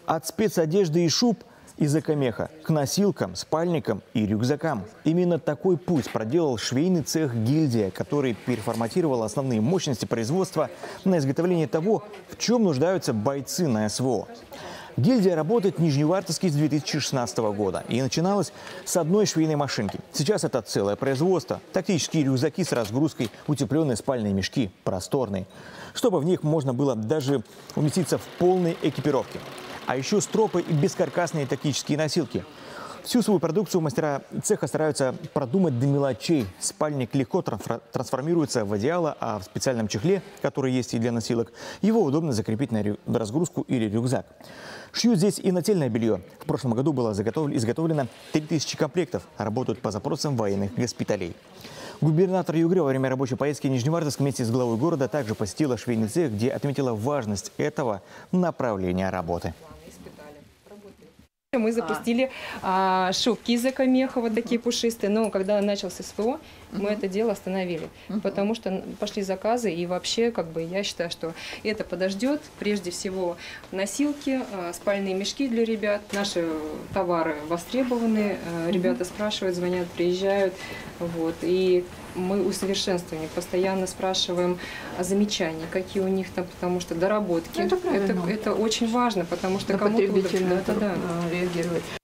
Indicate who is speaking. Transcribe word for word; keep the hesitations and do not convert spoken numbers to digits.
Speaker 1: От спецодежды и шуб из экомеха к носилкам, спальникам и рюкзакам. Именно такой путь проделал швейный цех «Гильдия», который переформатировал основные мощности производства на изготовление того, в чем нуждаются бойцы на СВО. «Гильдия» работает в Нижневартовске с две тысячи шестнадцатого года и начиналась с одной швейной машинки. Сейчас это целое производство. Тактические рюкзаки с разгрузкой, утепленные спальные мешки, просторные, чтобы в них можно было даже уместиться в полной экипировке. А еще стропы и бескаркасные тактические носилки. Всю свою продукцию мастера цеха стараются продумать до мелочей. Спальник легко трансформируется в одеяло, а в специальном чехле, который есть и для носилок, его удобно закрепить на разгрузку или рюкзак. Шьют здесь и нательное белье. В прошлом году было изготовлено три тысячи комплектов. Работают по запросам военных госпиталей. Губернатор Югры во время рабочей поездки в Нижневартовск вместе с главой города также посетила швейный цех, где отметила важность этого направления работы.
Speaker 2: Мы запустили а, шубки из экомеха, вот такие пушистые, но когда начался СВО, мы это дело остановили, потому что пошли заказы, и вообще, как бы, я считаю, что это подождет. Прежде всего, носилки, а, спальные мешки для ребят. Наши товары востребованы, а, ребята спрашивают, звонят, приезжают, вот, и мы усовершенствуем, постоянно спрашиваем о замечаниях, какие у них там, потому что доработки.
Speaker 3: Это,
Speaker 2: это, это очень важно, потому что кому-то
Speaker 3: потребительно
Speaker 2: да, да.
Speaker 3: реагировать.